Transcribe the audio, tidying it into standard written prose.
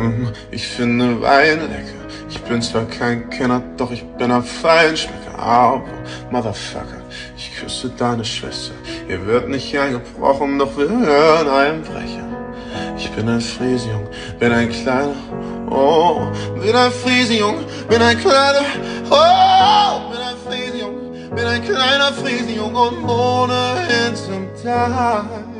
Ich finde Wein lecker. Ich bin zwar kein Kenner, doch ich bin ein Feinschmecker. Aber, Motherfucker, ich küsse deine Schwester. Ihr wird nicht eingebrochen, doch wir hören Einbrecher. Ich bin ein Friesjung, bin ein kleiner, oh, bin ein Friesjung, bin ein kleiner, oh, bin ein Friesjung, bin ein kleiner Friesjung und ohne Hinterteil.